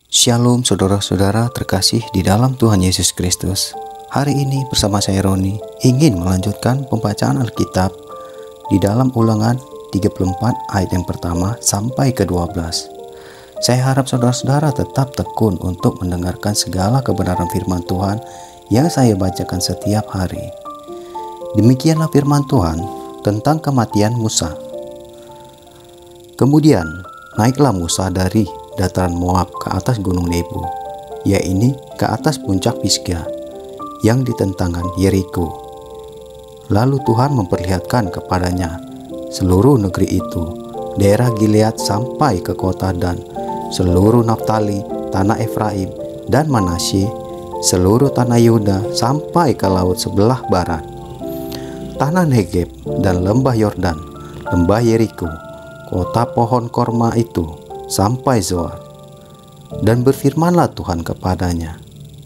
Shalom saudara-saudara terkasih di dalam Tuhan Yesus Kristus. Hari ini bersama saya Roni ingin melanjutkan pembacaan Alkitab di dalam Ulangan 34 ayat yang pertama sampai ke-12. Saya harap saudara-saudara tetap tekun untuk mendengarkan segala kebenaran firman Tuhan yang saya bacakan setiap hari. Demikianlah firman Tuhan tentang kematian Musa. Kemudian naiklah Musa dari dataran Moab ke atas gunung Nebo, yaitu ke atas puncak Pisga yang ditentangan Yeriko. Lalu Tuhan memperlihatkan kepadanya seluruh negeri itu, daerah Gilead sampai ke kota Dan, seluruh Naftali, tanah Efraim dan Manasye, seluruh tanah Yehuda sampai ke laut sebelah barat, tanah Negeb dan lembah Yordan, lembah Yeriko, kota pohon korma itu sampai Zoar. Dan berfirmanlah Tuhan kepadanya,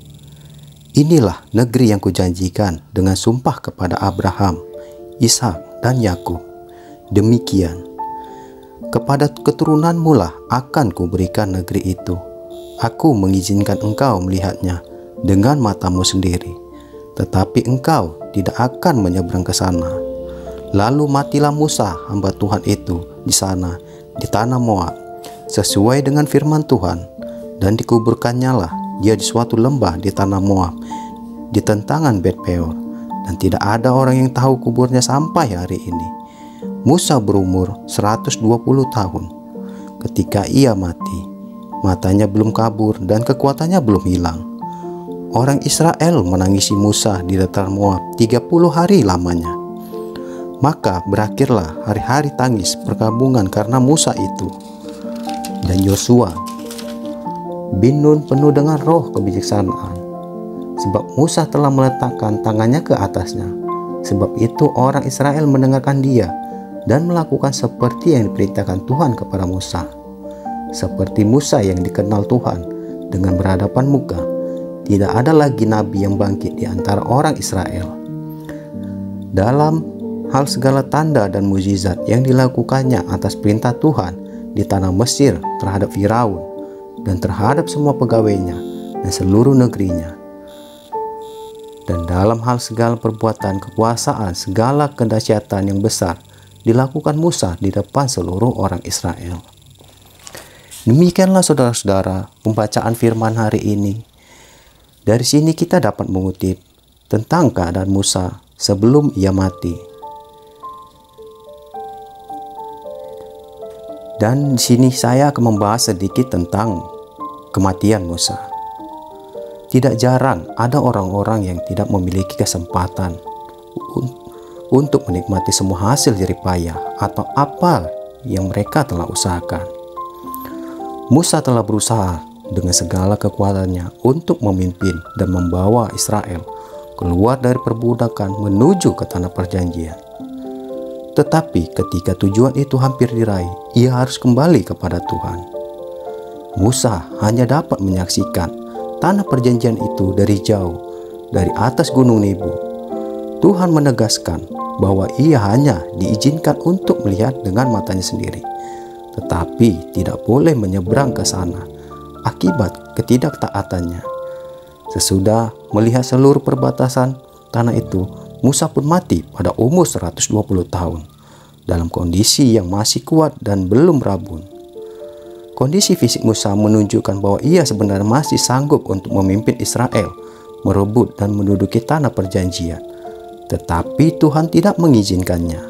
inilah negeri yang kujanjikan dengan sumpah kepada Abraham, Ishak dan Yakub. Demikian, kepada keturunanmu lah akan kuberikan negeri itu. Aku mengizinkan engkau melihatnya dengan matamu sendiri, tetapi engkau tidak akan menyeberang ke sana. Lalu matilah Musa hamba Tuhan itu di sana, di tanah Moab, sesuai dengan firman Tuhan, dan dikuburkannyalah dia di suatu lembah di tanah Moab, di tentangan Bet Peor, dan tidak ada orang yang tahu kuburnya sampai hari ini. Musa berumur 120 tahun ketika ia mati. Matanya belum kabur dan kekuatannya belum hilang. Orang Israel menangisi Musa di dataran Moab 30 hari lamanya. Maka berakhirlah hari-hari tangis perkabungan karena Musa itu. Dan Yosua bin Nun penuh dengan roh kebijaksanaan, sebab Musa telah meletakkan tangannya ke atasnya. Sebab itu orang Israel mendengarkan dia dan melakukan seperti yang diperintahkan Tuhan kepada Musa. Seperti Musa yang dikenal Tuhan dengan berhadapan muka, tidak ada lagi nabi yang bangkit di antara orang Israel. Dalam hal segala tanda dan mukjizat yang dilakukannya atas perintah Tuhan di tanah Mesir terhadap Firaun dan terhadap semua pegawainya dan seluruh negerinya, dan dalam hal segala perbuatan kekuasaan segala kedahsyatan yang besar dilakukan Musa di depan seluruh orang Israel. Demikianlah saudara-saudara pembacaan firman hari ini. Dari sini kita dapat mengutip tentang keadaan Musa sebelum ia mati. Dan di sini saya akan membahas sedikit tentang kematian Musa. Tidak jarang ada orang-orang yang tidak memiliki kesempatan untuk menikmati semua hasil jerih payah atau apa yang mereka telah usahakan. Musa telah berusaha dengan segala kekuatannya untuk memimpin dan membawa Israel keluar dari perbudakan menuju ke tanah perjanjian. Tetapi ketika tujuan itu hampir diraih, ia harus kembali kepada Tuhan. Musa hanya dapat menyaksikan tanah perjanjian itu dari jauh, dari atas gunung Nebo. Tuhan menegaskan bahwa ia hanya diizinkan untuk melihat dengan matanya sendiri, tetapi tidak boleh menyeberang ke sana akibat ketidaktaatannya. Sesudah melihat seluruh perbatasan tanah itu, Musa pun mati pada umur 120 tahun dalam kondisi yang masih kuat dan belum rabun. Kondisi fisik Musa menunjukkan bahwa ia sebenarnya masih sanggup untuk memimpin Israel merebut dan menduduki tanah perjanjian, tetapi Tuhan tidak mengizinkannya.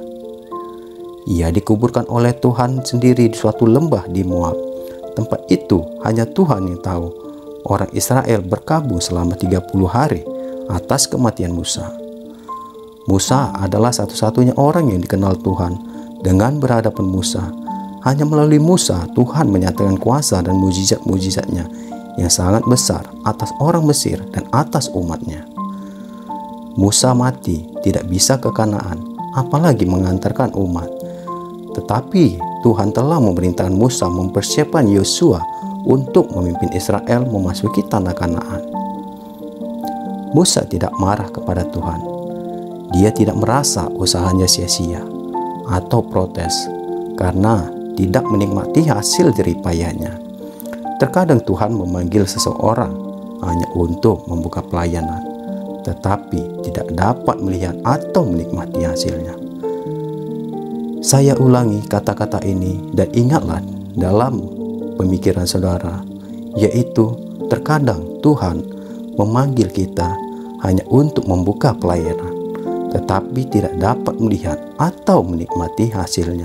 Ia dikuburkan oleh Tuhan sendiri di suatu lembah di Moab. Tempat itu hanya Tuhan yang tahu. Orang Israel berkabung selama 30 hari atas kematian Musa. Musa adalah satu-satunya orang yang dikenal Tuhan. Dengan berhadapan Musa, hanya melalui Musa Tuhan menyatakan kuasa dan mukjizat-mukjizatnya yang sangat besar atas orang Mesir dan atas umatnya. Musa mati tidak bisa ke Kanaan, apalagi mengantarkan umat. Tetapi Tuhan telah memerintahkan Musa mempersiapkan Yosua untuk memimpin Israel memasuki tanah Kanaan. Musa tidak marah kepada Tuhan. Dia tidak merasa usahanya sia-sia atau protes karena tidak menikmati hasil jerih payahnya. Terkadang Tuhan memanggil seseorang hanya untuk membuka pelayanan, tetapi tidak dapat melihat atau menikmati hasilnya. Saya ulangi kata-kata ini dan ingatlah dalam pemikiran saudara, yaitu terkadang Tuhan memanggil kita hanya untuk membuka pelayanan, tetapi tidak dapat melihat atau menikmati hasilnya.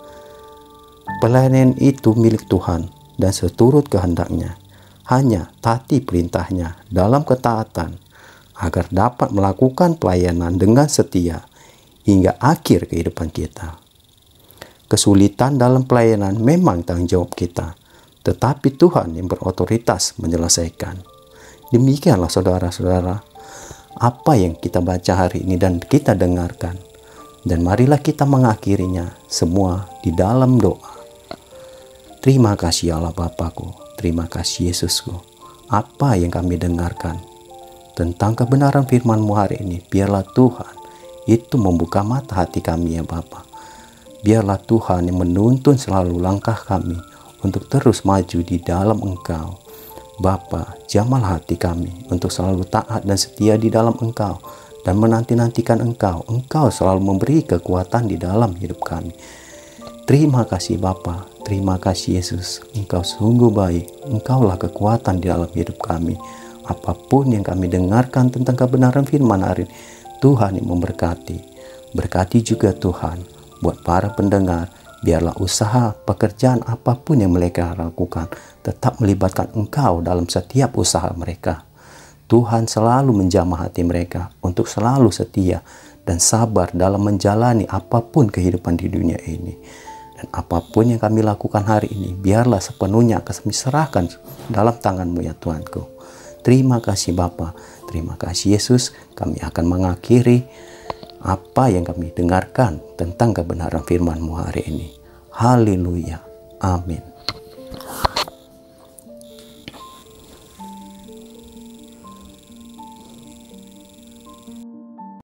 Pelayanan itu milik Tuhan dan seturut kehendaknya, hanya taati perintahnya dalam ketaatan agar dapat melakukan pelayanan dengan setia hingga akhir kehidupan kita. Kesulitan dalam pelayanan memang tanggung jawab kita, tetapi Tuhan yang berotoritas menyelesaikan. Demikianlah saudara-saudara, apa yang kita baca hari ini dan kita dengarkan. Dan marilah kita mengakhirinya semua di dalam doa. Terima kasih Allah Bapakku, terima kasih Yesusku. Apa yang kami dengarkan tentang kebenaran firman-Mu hari ini, biarlah Tuhan itu membuka mata hati kami ya Bapa. Biarlah Tuhan yang menuntun selalu langkah kami untuk terus maju di dalam Engkau. Bapa, jamahlah hati kami untuk selalu taat dan setia di dalam Engkau dan menanti-nantikan Engkau. Engkau selalu memberi kekuatan di dalam hidup kami. Terima kasih Bapa, terima kasih Yesus. Engkau sungguh baik, Engkaulah kekuatan di dalam hidup kami. Apapun yang kami dengarkan tentang kebenaran firman hari ini, Tuhan yang memberkati. Berkati juga Tuhan buat para pendengar, biarlah usaha pekerjaan apapun yang mereka lakukan tetap melibatkan Engkau dalam setiap usaha mereka. Tuhan selalu menjamah hati mereka untuk selalu setia dan sabar dalam menjalani apapun kehidupan di dunia ini. Dan apapun yang kami lakukan hari ini, biarlah sepenuhnya kami serahkan dalam tangan-Mu ya Tuhanku. Terima kasih Bapa, terima kasih Yesus. Kami akan mengakhiri apa yang kami dengarkan tentang kebenaran firman-Mu hari ini. Haleluya. Amin.